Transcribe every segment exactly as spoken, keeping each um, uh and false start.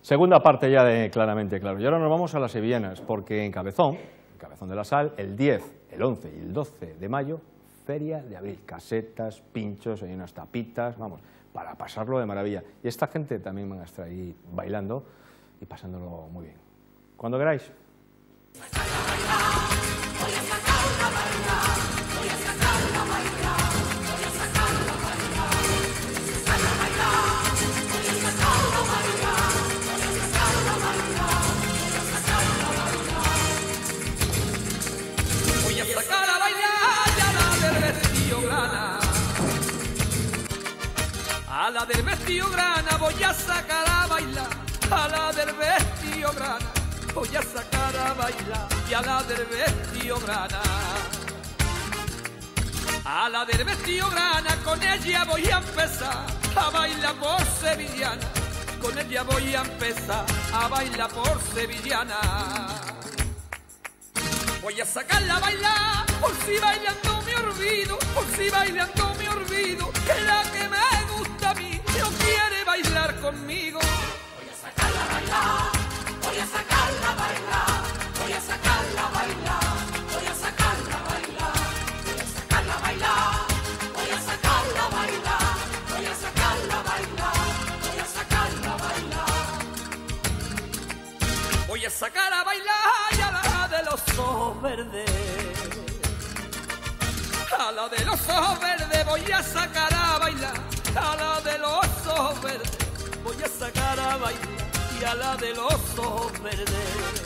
Segunda parte ya de Claramente Claro. Y ahora nos vamos a las sevillanas, porque en Cabezón, en Cabezón de la Sal, el diez, el once y el doce de mayo, Feria de Abril. Casetas, pinchos, hay unas tapitas, vamos, para pasarlo de maravilla. Y esta gente también van a estar ahí bailando y pasándolo muy bien. Cuando queráis. A la del vestido grana voy a sacar a bailar, a la del vestido grana voy a sacar a bailar, y a la del vestido grana, a la del vestido grana, con ella voy a empezar a bailar por sevillana, con ella voy a empezar a bailar por sevillana. Voy a sacarla a bailar, por si bailando me olvido, por si bailando me olvido, que la que me gusta a mí no quiere bailar conmigo. Voy a sacarla a bailar, voy a sacarla a bailar, voy a sacarla a bailar, voy a sacarla a bailar, voy a sacarla a bailar, voy a sacarla a bailar, voy a sacarla a bailar, voy a sacarla a bailar. Voy a sacar a bailar y a la de los ojos verdes, a la de los ojos verdes voy a sacar a bailar, a la de los ojos verdes voy a sacar a bailar, y a la de los ojos verdes,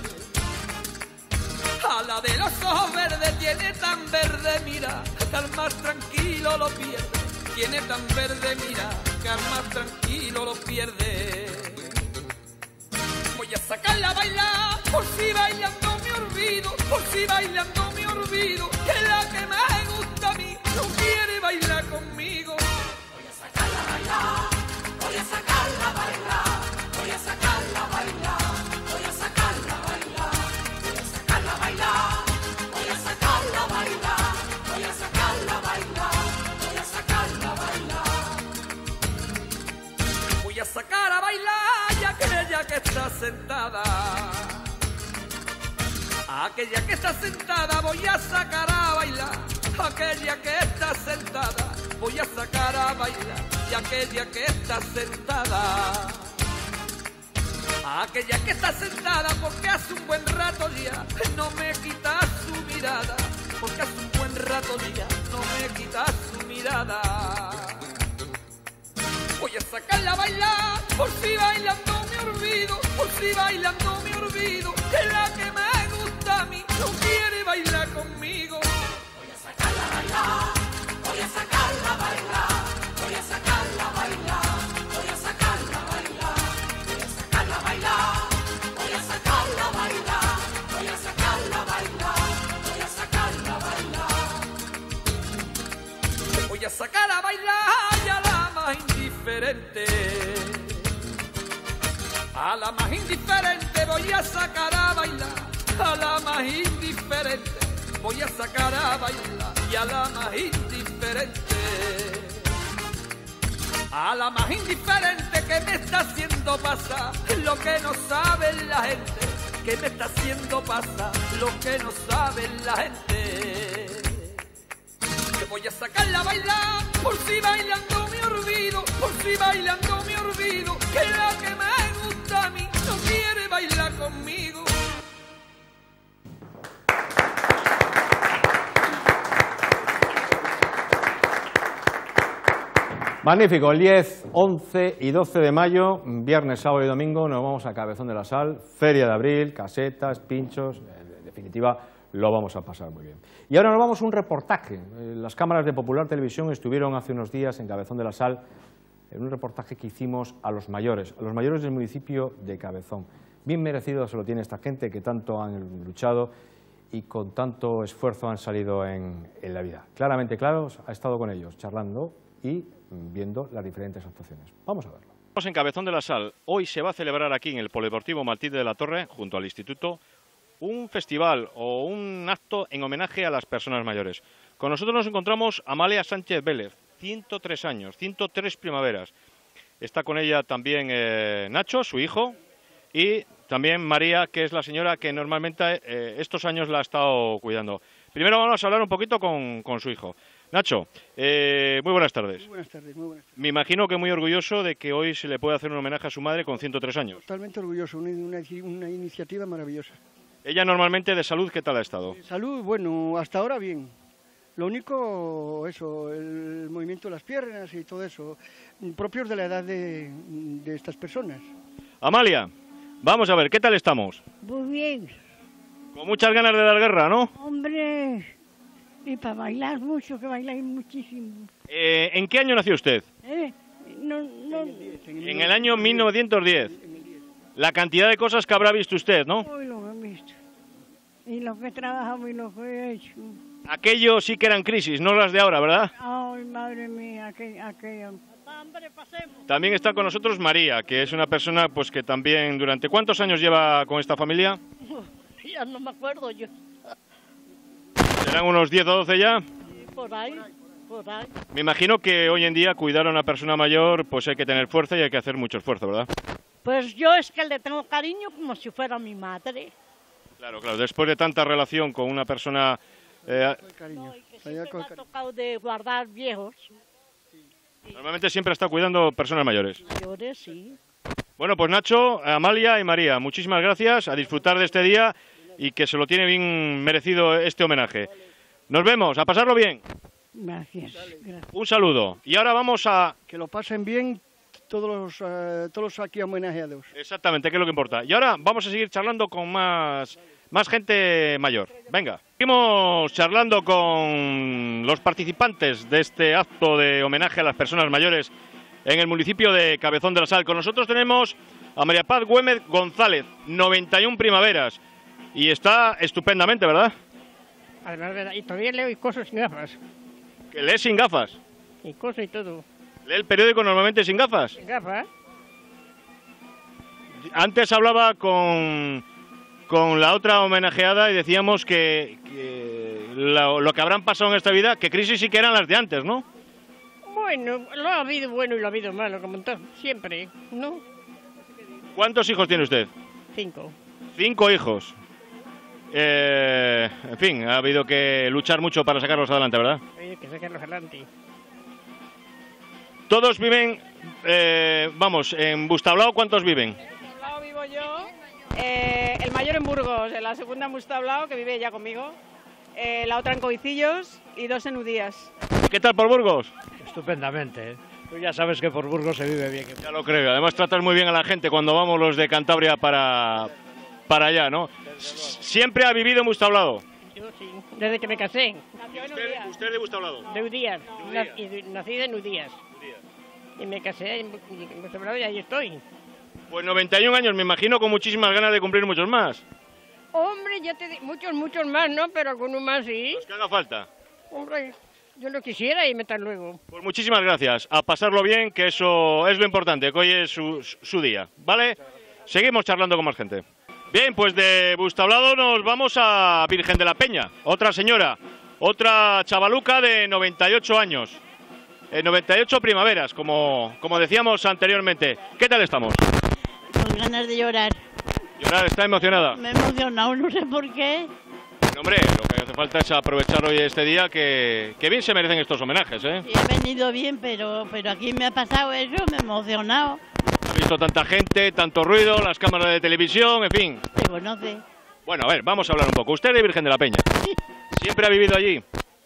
a la de los ojos verdes tiene tan verde mira, que al más tranquilo lo pierde, tiene tan verde mira, que al más tranquilo lo pierde. Voy a sacarla a bailar, por si bailando me olvido, por si bailando me olvido, que la que me gusta a mí no quiere bailar conmigo. Voy a sacarla a bailar, voy a sacarla a bailar, voy a sacarla a bailar, voy a sacarla a bailar, voy a sacarla a bailar, voy a sacarla a bailar, voy a sacarla a bailar, voy a sacarla a bailar. Voy a sacar a bailar y aquella que está sentada, aquella que está sentada voy a sacar a bailar, aquella que está sentada voy a sacar a bailar, y aquella que está sentada, aquella que está sentada porque hace un buen rato ya no me quita su mirada, porque hace un buen rato ya no me quita su mirada. Voy a sacarla a bailar, por si bailando me olvido, por si bailando me olvido, que la que me gusta a mí no quiere bailar conmigo. Voy a sacarla a bailar, voy a sacarla a bailar, voy a sacarla a bailar, voy a sacarla a bailar, voy a sacarla a bailar, voy a sacarla a bailar, voy a sacarla a bailar, voy a sacarla a bailar. Voy a sacar a bailar y a la más indiferente, a la más indiferente voy a sacar a bailar, a la más indiferente voy a sacar a bailar, y a la más indiferente, a la más indiferente que me está haciendo pasar lo que no sabe la gente, que me está haciendo pasar lo que no sabe la gente. Que voy a sacarla a bailar, por si bailando me olvido, por si bailando me olvido, que la que me gusta a mí no quiere bailar conmigo. Magnífico, el diez, once y doce de mayo, viernes, sábado y domingo, nos vamos a Cabezón de la Sal, Feria de Abril, casetas, pinchos, en definitiva, lo vamos a pasar muy bien. Y ahora nos vamos a un reportaje. Las cámaras de Popular Televisión estuvieron hace unos días en Cabezón de la Sal, en un reportaje que hicimos a los mayores, a los mayores del municipio de Cabezón. Bien merecido se lo tiene esta gente que tanto han luchado y con tanto esfuerzo han salido en, en la vida. Claramente Claros ha estado con ellos, charlando y viendo las diferentes actuaciones. Vamos a verlo. Estamos en Cabezón de la Sal. Hoy se va a celebrar aquí en el Polideportivo Matilde de la Torre, junto al Instituto, un festival o un acto en homenaje a las personas mayores. Con nosotros nos encontramos Amalia Sánchez Vélez, ciento tres años, ciento tres primaveras. Está con ella también eh, Nacho, su hijo, y también María, que es la señora que normalmente eh, estos años la ha estado cuidando. Primero vamos a hablar un poquito con, con su hijo. Nacho, eh, muy buenas tardes. Muy buenas tardes, muy buenas tardes. Me imagino que muy orgulloso de que hoy se le pueda hacer un homenaje a su madre con ciento tres años. Totalmente orgulloso, una, una, una iniciativa maravillosa. Ella normalmente de salud, ¿qué tal ha estado? Salud, bueno, hasta ahora bien. Lo único, eso, el movimiento de las piernas y todo eso, propios de la edad de, de estas personas. Amalia, vamos a ver, ¿qué tal estamos? Muy bien, Con muchas ganas de dar guerra, ¿no? hombre. Y para bailar mucho, que bailáis muchísimo. Eh, ¿En qué año nació usted? ¿Eh? No, no, En el año mil novecientos diez. La cantidad de cosas que habrá visto usted, ¿no? hoy lo he visto. Y lo que he trabajado y lo que he hecho. Aquello sí que eran crisis, no las de ahora, ¿verdad? Ay, madre mía, aquello. aquello. Hombre, pasemos. También está con nosotros María, que es una persona pues que también durante ¿cuántos años lleva con esta familia? Ya no me acuerdo yo. ¿Serán unos diez o doce ya? Por ahí, por ahí. Me imagino que hoy en día cuidar a una persona mayor pues hay que tener fuerza y hay que hacer mucho esfuerzo, ¿verdad? Pues yo es que le tengo cariño como si fuera mi madre. Claro, claro. Después de tanta relación con una persona... eh, Cariño. No, y que Allá siempre con me ha cariño. tocado de guardar viejos. normalmente siempre está cuidando personas mayores. Mayores, sí. Bueno, pues Nacho, Amalia y María, muchísimas gracias, a disfrutar de este día y que se lo tiene bien merecido este homenaje. Nos vemos, a pasarlo bien. Gracias, gracias. Un saludo. Y ahora vamos a... Que lo pasen bien todos los, eh, todos los aquí homenajeados. Exactamente, ¿qué es lo que importa? Y ahora vamos a seguir charlando con más, más gente mayor. Venga, seguimos charlando con los participantes de este acto de homenaje a las personas mayores en el municipio de Cabezón de la Sal. Con nosotros tenemos a María Paz Güémez González, noventa y una primaveras. Y está estupendamente, ¿verdad? Además, ¿verdad? Y todavía leo y cosas sin gafas. Que lee sin gafas. Y cosas y todo. Lee el periódico normalmente sin gafas. Sin gafas. Antes hablaba con, con la otra homenajeada y decíamos que, que lo, lo que habrán pasado en esta vida, que crisis sí que eran las de antes, ¿no? Bueno, lo ha habido bueno y lo ha habido malo, como todo. Siempre, ¿no? ¿Cuántos hijos tiene usted? Cinco. Cinco hijos. Eh, en fin, ha habido que luchar mucho para sacarlos adelante, ¿verdad? Hay que sacarlos adelante. Todos viven, eh, vamos, en Bustablao, ¿cuántos viven? Mustablao vivo yo, eh, el mayor en Burgos, la segunda en Mustablao, que vive ya conmigo, eh, la otra en Covicillos y dos en Udías. ¿Qué tal por Burgos? Estupendamente, ¿eh? Tú ya sabes que por Burgos se vive bien. Ya lo creo, además tratas muy bien a la gente cuando vamos los de Cantabria para, para allá, ¿no? ¿Siempre ha vivido en Bustablao? Yo sí, desde que me casé. Nació en ¿Usted, Udías. usted de Bustablao? De Udías. Udías. Na- y de- nací en Udías. Y me casé en Bu- en Bustablao y ahí estoy. Pues noventa y un años, me imagino, con muchísimas ganas de cumplir muchos más. Hombre, ya te di muchos, muchos más, ¿no? Pero algunos más sí. Los que haga falta. Hombre, yo no quisiera y meter luego. Pues muchísimas gracias. A pasarlo bien, que eso es lo importante, que hoy es su, su día, ¿vale? Seguimos charlando con más gente. Bien, pues de Bustablado nos vamos a Virgen de la Peña. Otra señora, otra chavaluca de noventa y ocho años. Eh, noventa y ocho primaveras, como, como decíamos anteriormente. ¿Qué tal estamos? Con ganas de llorar. Llorar, está emocionada. Me he emocionado, no sé por qué. Bueno, hombre, lo que hace falta es aprovechar hoy este día, que, que bien se merecen estos homenajes, ¿eh? Sí, he venido bien, pero, pero aquí me ha pasado eso, me he emocionado. He visto tanta gente, tanto ruido, las cámaras de televisión, en fin. Se conoce. Bueno, a ver, vamos a hablar un poco. Usted es de Virgen de la Peña. ¿Siempre ha vivido allí?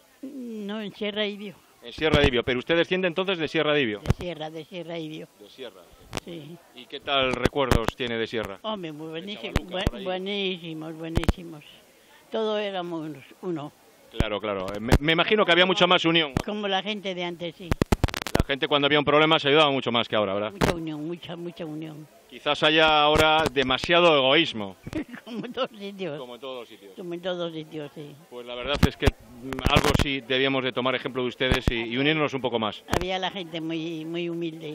No, en Sierra Ibio. En Sierra de Ibio. Pero usted desciende entonces de Sierra de Ibio. De Sierra, de Sierra Ibio. De Sierra. Sí. ¿Y qué tal recuerdos tiene de Sierra? Hombre, muy buenísimo, Chavaluca buen- por ahí. buenísimos, buenísimos. Todos éramos uno, Claro, claro. Me, me imagino que había mucha más unión. como la gente de antes, sí. La gente cuando había un problema se ayudaba mucho más que ahora, ¿verdad? Mucha unión, mucha, mucha unión. Quizás haya ahora demasiado egoísmo. Como en todos sitios. Como en todos los sitios. Como en todos sitios, sí. Pues la verdad es que mm, algo sí debíamos de tomar ejemplo de ustedes y, y unirnos un poco más. Había la gente muy, muy humilde.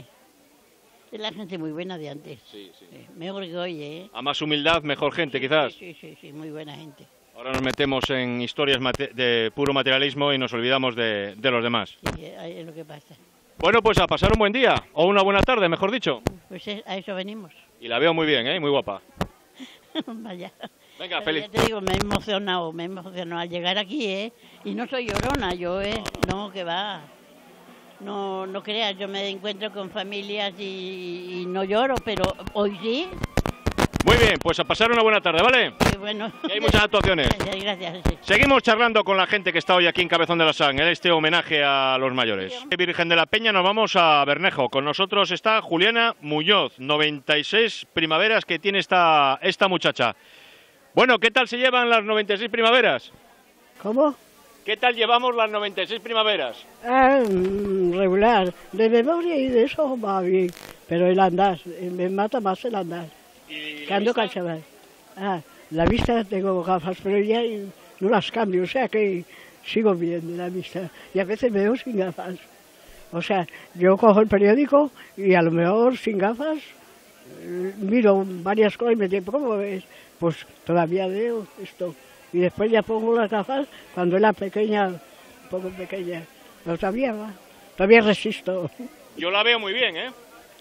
Es la gente muy buena de antes. Sí, sí. Sí, mejor que hoy, ¿eh? A más humildad, mejor gente, quizás. Sí, sí, sí, muy buena gente. Ahora nos metemos en historias mate- de puro materialismo y nos olvidamos de, de los demás. Sí, es lo que pasa. Bueno, pues a pasar un buen día, o una buena tarde, mejor dicho. Pues es- a eso venimos. Y la veo muy bien, ¿eh? Muy guapa. Vaya. Venga, Pero feliz. ya te digo, me he emocionado, me he emocionado al llegar aquí, ¿eh? Y no soy llorona, yo, ¿eh? No, que va. No, no creas, yo me encuentro con familias y, y no lloro, pero hoy sí. Muy bien, pues a pasar una buena tarde, ¿vale? Qué bueno. Que hay muchas actuaciones. Gracias, gracias. Sí. Seguimos charlando con la gente que está hoy aquí en Cabezón de la Sal, en este homenaje a los mayores. Virgen de la Peña, nos vamos a Bernejo. Con nosotros está Juliana Muñoz, noventa y seis primaveras que tiene esta, esta muchacha. Bueno, ¿qué tal se llevan las noventa y seis primaveras? ¿Cómo? ¿Qué tal llevamos las noventa y seis primaveras? Ah, regular. De memoria y de eso va bien. Pero el andar, me mata más el andar. ¿Y Que ando cansada. Ah, la vista tengo gafas, pero ya no las cambio, o sea que sigo bien la vista. Y a veces veo sin gafas. O sea, yo cojo el periódico y a lo mejor sin gafas miro varias cosas y me digo, ¿cómo ves? Pues todavía veo esto. Y después ya pongo las gafas cuando era pequeña, un poco pequeña. Pero todavía va, todavía resisto. Yo la veo muy bien, ¿eh?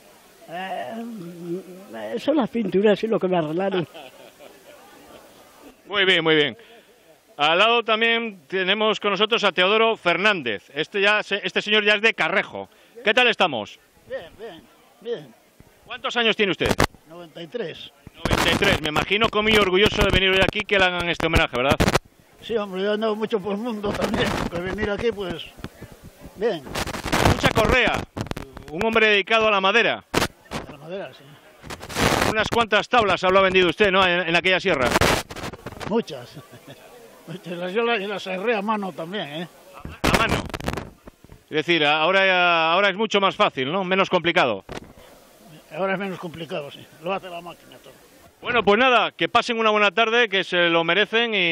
Eh, son las pinturas y lo que me arreglaron. Muy bien, muy bien. Al lado también tenemos con nosotros a Teodoro Fernández. Este, ya, este señor ya es de Carrejo. ¿Qué tal estamos? Bien, bien, bien. ¿Cuántos años tiene usted? noventa y tres. noventa y tres. Me imagino que muy orgulloso de venir hoy aquí que le hagan este homenaje, ¿verdad? Sí, hombre, yo ando mucho por el mundo también. Que venir aquí, pues, bien. Mucha Correa, un hombre dedicado a la madera. A la madera, sí. Unas cuantas tablas habrá vendido usted, ¿no? En, en aquella sierra. Muchas. Muchas. Yo las, las herré a mano también, ¿eh? A mano. Es decir, ahora, ahora es mucho más fácil, ¿no? Menos complicado. Ahora es menos complicado, sí. Lo hace la máquina todo. Bueno, pues nada, que pasen una buena tarde, que se lo merecen y,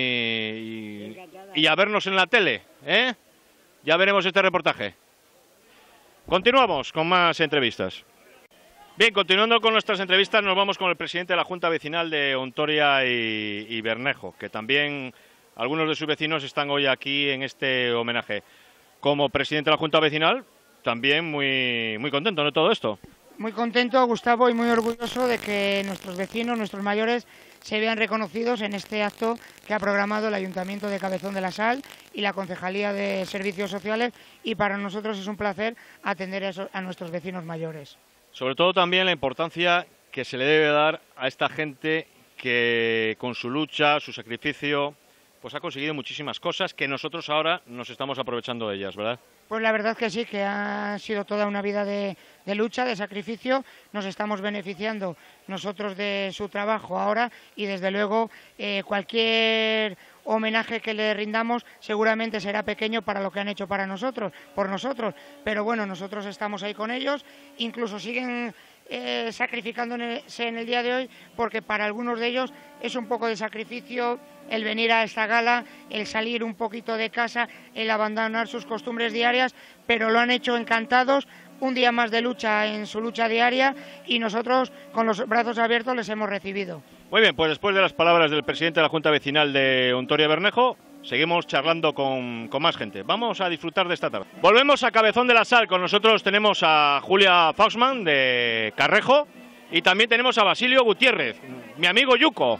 y, y a vernos en la tele, ¿eh? Ya veremos este reportaje. Continuamos con más entrevistas. Bien, continuando con nuestras entrevistas, nos vamos con el presidente de la Junta Vecinal de Ontoria y, y Bernejo, que también algunos de sus vecinos están hoy aquí en este homenaje. Como presidente de la Junta Vecinal, también muy, muy contento de todo esto. Muy contento, Gustavo, y muy orgulloso de que nuestros vecinos, nuestros mayores, se vean reconocidos en este acto que ha programado el Ayuntamiento de Cabezón de la Sal y la Concejalía de Servicios Sociales, y para nosotros es un placer atender a, esos, a nuestros vecinos mayores. Sobre todo también la importancia que se le debe dar a esta gente que con su lucha, su sacrificio, pues ha conseguido muchísimas cosas que nosotros ahora nos estamos aprovechando de ellas, ¿verdad? Pues la verdad que sí, que ha sido toda una vida de, de lucha, de sacrificio. Nos estamos beneficiando nosotros de su trabajo ahora y desde luego eh, cualquier homenaje que le rindamos seguramente será pequeño para lo que han hecho para nosotros, por nosotros. Pero bueno, nosotros estamos ahí con ellos, incluso siguen eh, sacrificándose en el día de hoy, porque para algunos de ellos es un poco de sacrificio el venir a esta gala, el salir un poquito de casa, el abandonar sus costumbres diarias, pero lo han hecho encantados, un día más de lucha en su lucha diaria, y nosotros con los brazos abiertos les hemos recibido. Muy bien, pues después de las palabras del presidente de la Junta Vecinal de Ontoria Bernejo, seguimos charlando con, con más gente. Vamos a disfrutar de esta tarde. Volvemos a Cabezón de la Sal. Con nosotros tenemos a Julia Fausman de Carrejo y también tenemos a Basilio Gutiérrez, mi amigo Yuco,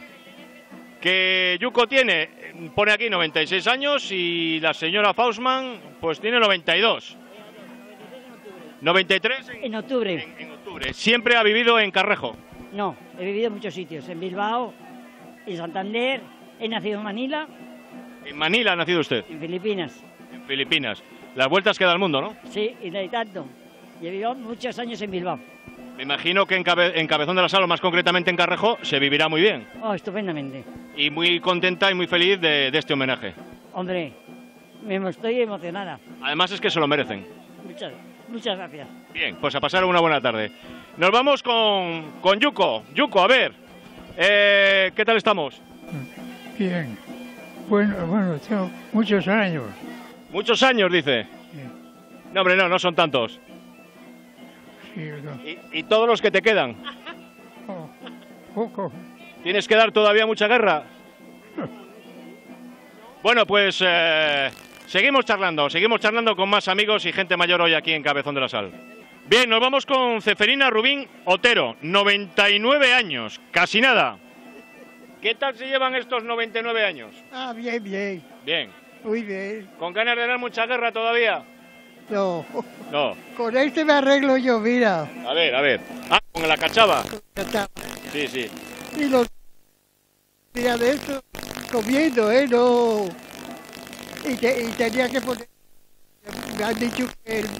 que Yuco tiene, pone aquí noventa y seis años y la señora Fausman pues tiene noventa y dos. noventa y tres en, en octubre. En, en octubre. ¿Siempre ha vivido en Carrejo? No, he vivido en muchos sitios, en Bilbao, en Santander, he nacido en Manila. ¿En Manila ha nacido usted? En Filipinas. En Filipinas. Las vueltas que da el mundo, ¿no? Sí, y de tanto. Y he vivido muchos años en Bilbao. Me imagino que en, Cabe en Cabezón de la Sal, o más concretamente en Carrejo, se vivirá muy bien. Oh, estupendamente. Y muy contenta y muy feliz de, de este homenaje. Hombre, me estoy emocionada. Además es que se lo merecen. Muchas, muchas gracias. Bien, pues a pasar una buena tarde. Nos vamos con, con Yuco. Yuco, a ver, eh, ¿qué tal estamos? Bien. Bueno, bueno, tengo muchos años. ¿Muchos años, dice? Sí. No, hombre, no, no son tantos. Sí, no. ¿Y, ¿Y todos los que te quedan? Oh, poco. ¿Tienes que dar todavía mucha guerra? Bueno, pues eh, seguimos charlando, seguimos charlando con más amigos y gente mayor hoy aquí en Cabezón de la Sal. Bien, nos vamos con Ceferina Rubín Otero, noventa y nueve años, casi nada. ¿Qué tal se llevan estos noventa y nueve años? Ah, bien, bien. Bien. Muy bien. ¿Con ganas de dar mucha guerra todavía? No. No. Con este me arreglo yo, mira. A ver, a ver. Ah, con la cachava. Cachava. Sí, sí. Y los... Mira de esto, comiendo, ¿eh? No... Y, te, y tenía que poner... Me han dicho que el...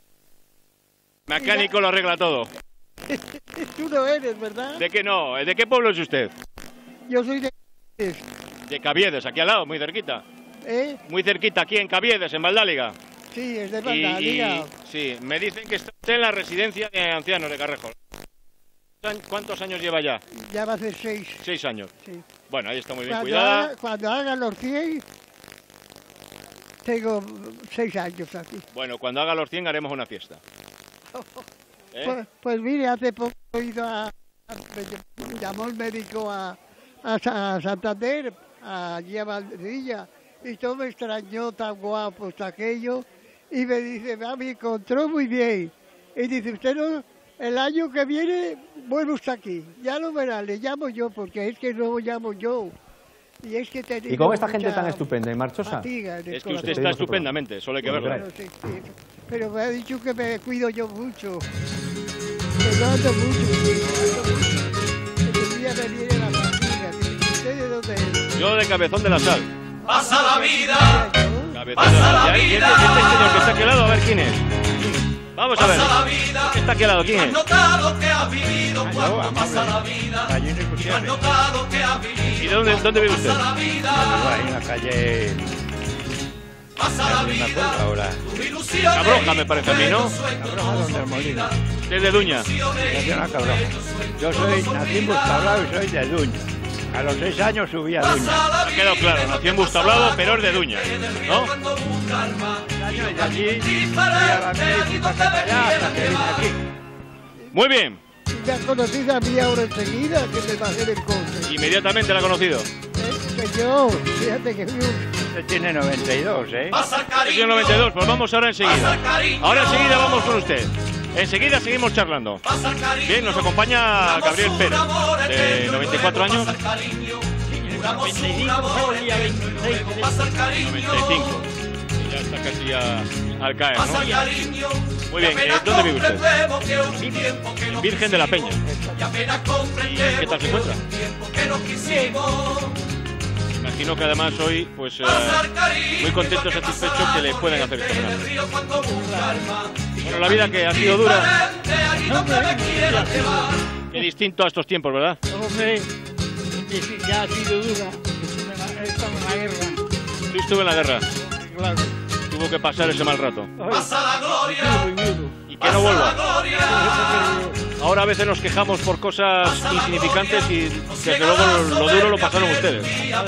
Mecánico lo arregla todo. Tú no eres, ¿verdad? ¿De qué no? ¿De qué pueblo es usted? Yo soy de... De Caviedes, aquí al lado, muy cerquita. ¿Eh? Muy cerquita, aquí en Caviedes, en Valdáliga. Sí, es de Y- Valdáliga. y- sí, me dicen que está usted en la residencia de ancianos de Carrejo. ¿Cuántos años lleva ya? Ya va a ser seis. Seis años. Sí. Bueno, ahí está muy bien Cuando cuidada. haga, cuando haga los cien, tengo seis años aquí. Bueno, cuando haga los cien haremos una fiesta. ¿Eh? Pues, pues mire, hace poco he ido a... a- me llamó el médico a, a, Sa- a Santander, allí a Valdivia, y todo me extrañó, tan guapo está aquello, y me dice, "Ah, me encontró muy bien". Y dice, usted no, el año que viene vuelve usted aquí, ya lo verá, le llamo yo, porque es que no llamo yo. Y es que ¿Y con esta gente tan estupenda y marchosa? fatiga en el Es que usted corazón. está estupendamente, solo hay que verla. Bueno, sí, sí. Pero me ha dicho que me cuido yo mucho. Que no ando mucho, sí, no ando mucho. Que un día me viene la fatiga. Dice, ¿usted de dónde es? Yo de Cabezón de la Sal. Pasa la vida, Cabezón pasa de la la Sal. ¿Y este, vida. este señor que está aquí al lado? A ver quién es. Vamos a ver. pasa la vida. ¿Qué está aquí al lado? ¿Quién ¿Has es? notado que has vivido cuando pasa la vida? ¿Y has notado que has vivido? ¿Y de dónde, dónde vive usted? Pasa la vida, Ahí en la calle. pasa la No me acuerdo vida. ahora. Tus ilusiones, Cabroja me parece a mí, ¿no? Cabroja donde el molino. Desde Duña. Nació en la Cabroja. Yo soy, nací en Bustablado y soy de Duña. A los seis años subí a Duña. Ha quedado claro, nació en Bustablado, pero es de Duña, ¿no? Y allí fui a la médica para allá hasta que vine aquí. Muy bien. Y me has conocido a mí ahora enseguida, que me bajé del coche. Inmediatamente la ha conocido. ¿Eh? Señor, fíjate que fui un... Usted tiene noventa y dos, ¿eh? Es el noventa y dos, pues vamos ahora enseguida. Ahora enseguida vamos con usted. Enseguida seguimos charlando. Bien, nos acompaña Gabriel Pérez, de noventa y cuatro años. noventa y cinco. Y ya está casi a- al caer, ¿no? Muy bien, eh, ¿dónde vive usted? Virgen de la Peña. ¿Y qué tal se encuentra? Imagino que además hoy, pues, eh, muy contento y satisfecho que le pueden hacer este homenaje. Bueno, la vida que ha sido dura, qué distinto a estos tiempos, ¿verdad? Hombre, ya ha sido dura. Estamos en la guerra. Tú estuve en la guerra, Claro. tuvo que pasar ese mal rato. pasa la gloria, Y que no vuelva. gloria. Ahora a veces nos quejamos por cosas insignificantes y desde luego lo, lo duro lo pasaron ustedes.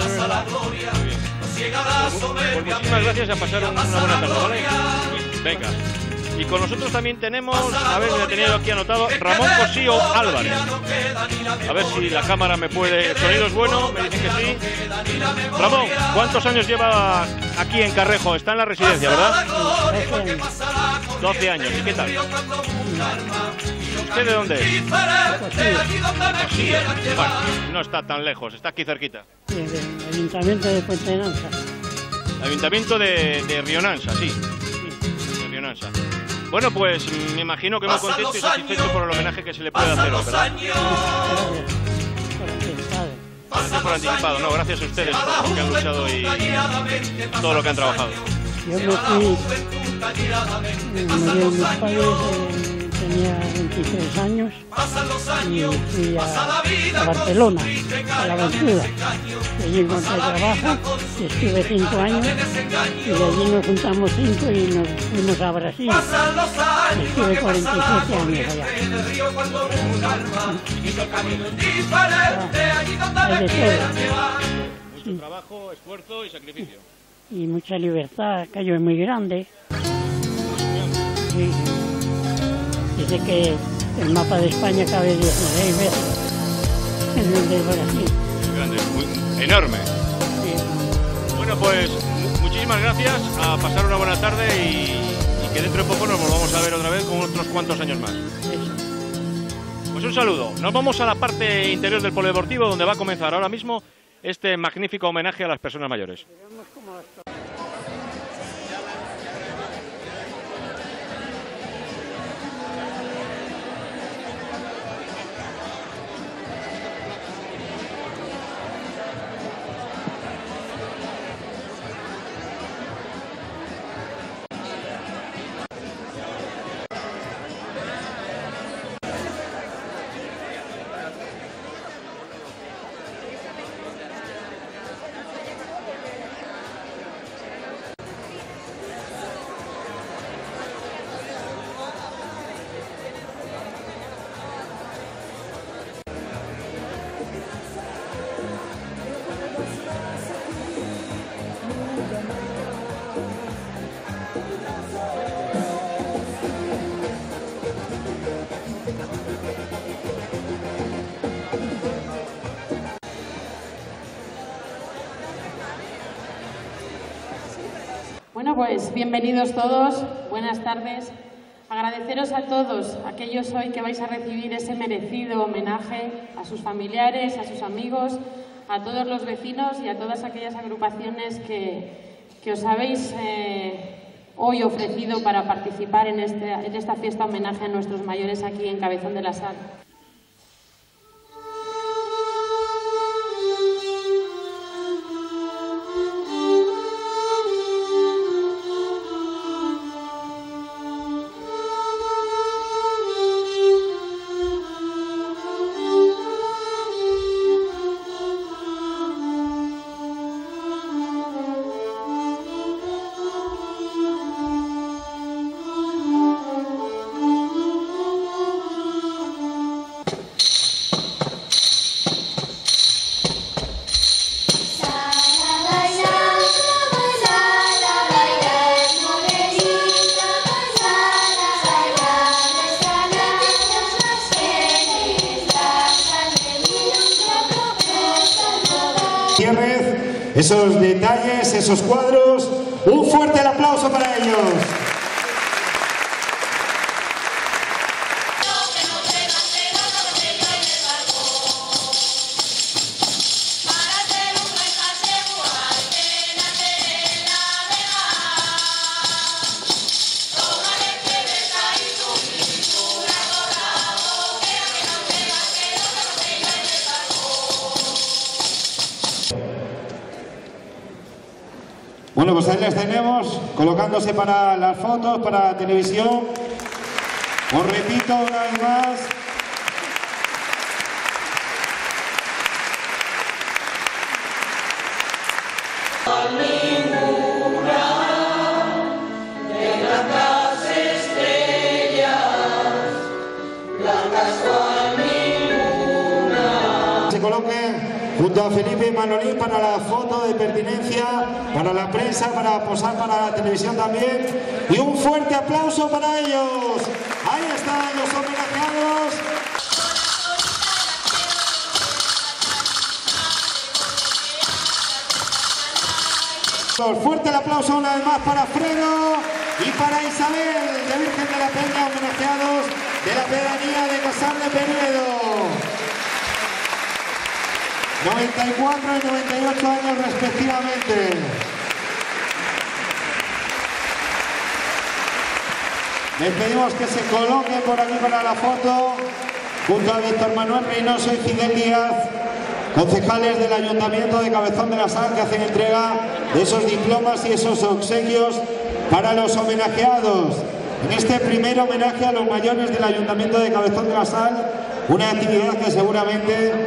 Pues muchísimas gracias y a pasar una buena tarde, ¿vale? Venga. Y con nosotros también tenemos, a ver, me he tenido aquí anotado, Ramón Cosío Álvarez. A ver si la cámara me puede... ¿El sonido es bueno? Me dicen que sí. Ramón, ¿cuántos años lleva aquí en Carrejo? Está en la residencia, ¿verdad? doce años. ¿Y qué tal? ¿Usted de dónde es? Cosío. Bueno, no está tan lejos, está aquí cerquita. Sí, del Ayuntamiento de Puente Lanza. Ayuntamiento de, de Rionansa, sí. De Rionansa. Bueno, pues me imagino que muy contento y satisfecho por el homenaje que se le puede hacer, ¿verdad? Gracias por anticipado, no, gracias a ustedes por lo que han luchado y todo lo que han trabajado. Yo me fui, me murieron mis padres, eh, tenía veintitrés años y fui a, a Barcelona, a la aventura. Y allí encontré trabajo, y estuve cinco años y de allí nos juntamos cinco y nos fuimos a Brasil. Y estuve cuarenta y siete años allá. Hay de todo. Mucho trabajo, esfuerzo y sacrificio. Y mucha libertad, aquello es muy grande. Sí. Dice que el mapa de España cabe dieciséis veces en el de Brasil. Muy grande, muy enorme. Sí. Bueno, pues mu- muchísimas gracias, a pasar una buena tarde y, y que dentro de poco nos volvamos a ver otra vez con otros cuantos años más. Pues un saludo. Nos vamos a la parte interior del polideportivo, donde va a comenzar ahora mismo este magnífico homenaje a las personas mayores. Bueno, pues bienvenidos todos, buenas tardes. Agradeceros a todos aquellos hoy que vais a recibir ese merecido homenaje a sus familiares, a sus amigos, a todos los vecinos y a todas aquellas agrupaciones que, que os habéis eh, hoy ofrecido para participar en, este, en esta fiesta homenaje a nuestros mayores aquí en Cabezón de la Sal. Esos detalles, esos cuadros, un fuerte aplauso para ellos. Bueno, pues ahí les tenemos, colocándose para las fotos, para la televisión. Os repito una vez más. Se coloquen junto a Felipe y Manolín para la foto de pertinencia, para la prensa, para posar para la televisión también. Y un fuerte aplauso para ellos. Ahí están los homenajeados. Fuerte el aplauso una vez más para Fredo y para Isabel de Virgen de la Peña, homenajeados de la pedanía de Casar de Penedo. noventa y cuatro y noventa y ocho años respectivamente. Les pedimos que se coloquen por aquí para la foto junto a Víctor Manuel Reynoso y Fidel Díaz, concejales del Ayuntamiento de Cabezón de la Sal, que hacen entrega de esos diplomas y esos obsequios para los homenajeados. En este primer homenaje a los mayores del Ayuntamiento de Cabezón de la Sal, una actividad que seguramente...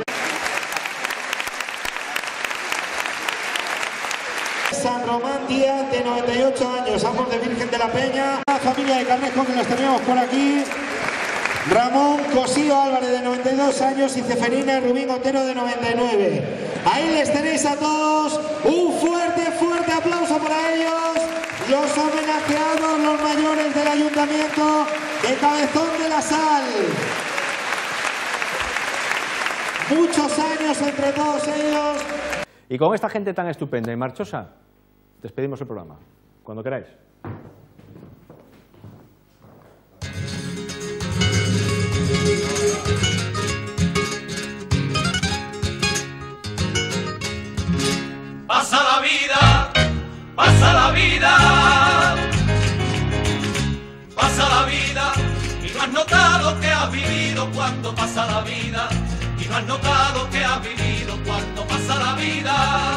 San Román Díaz, de noventa y ocho años, ambos de Virgen de la Peña. La familia de Carnejo, que los tenemos por aquí. Ramón Cosío Álvarez, de noventa y dos años, y Ceferina Rubín Otero, de noventa y nueve. Ahí les tenéis a todos. Un fuerte, fuerte aplauso para ellos. Los homenajeados, los mayores del Ayuntamiento de Cabezón de la Sal. Muchos años entre todos ellos. Y con esta gente tan estupenda y marchosa, despedimos el programa. Cuando queráis. vida, pasa la vida y no has notado que has vivido cuando pasa la vida, y no has notado que has vivido cuando pasa la vida.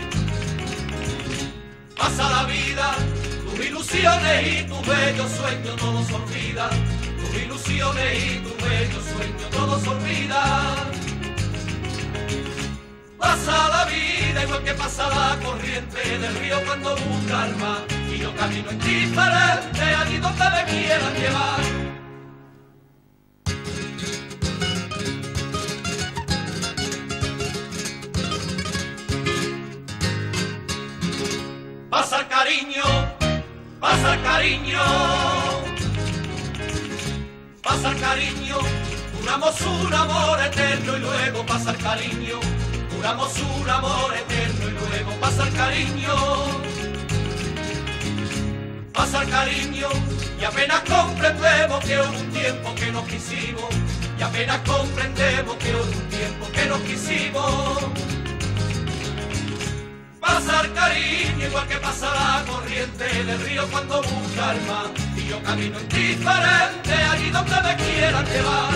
Pasa la vida, tus ilusiones y tus bellos sueños todos se olvidan, tus ilusiones y tus bellos sueños todos se olvidan. Pasa la vida igual que pasa la corriente del río cuando busca el mar, y yo camino indiferente allí donde me quieran llevar. Pasa el cariño, pasa el cariño, pasa el cariño, juramos un amor eterno y luego pasa el cariño, juramos un amor eterno y luego pasa el cariño. Pasa el cariño y apenas comprendemos que hubo un tiempo que nos quisimos, y apenas comprendemos que hubo un tiempo que nos quisimos. Pasa el cariño igual que pasa la corriente del río cuando busca el mar, y yo camino indiferente allí donde me quieran llevar.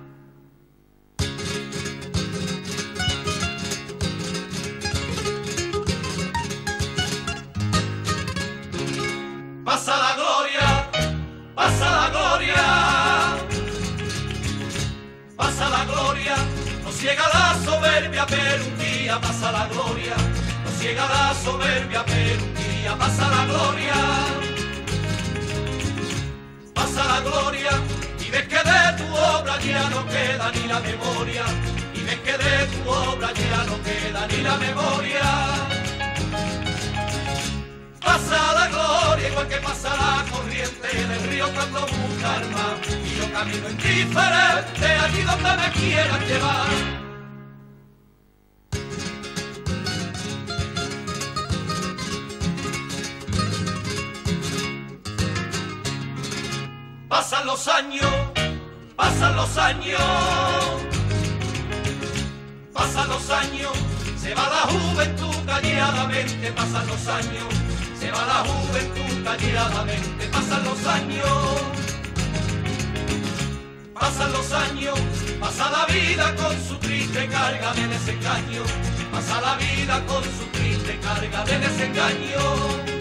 Pasa la gloria, pasa la gloria, pasa la gloria, nos ciega la soberbia, pero un día pasa la gloria. Llega la soberbia, pero un día pasa la gloria. Pasa la gloria y ves que de tu obra ya no queda ni la memoria, y ves que de tu obra ya no queda ni la memoria. Pasa la gloria igual que pasa la corriente del río cuando busca el mar, y yo camino indiferente allí donde me quieran llevar. Pasan los años, pasan los años, pasan los años, se va la juventud calladamente, pasan los años, se va la juventud calladamente, pasan los años, pasan los años, pasa la vida con su triste carga de desengaño, pasa la vida con su triste carga de desengaño.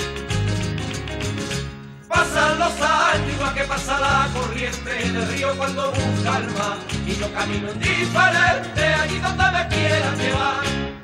Pasan los años igual que pasa la corriente del río cuando busca el mar, y yo camino indiferente allí donde me quieran llevar.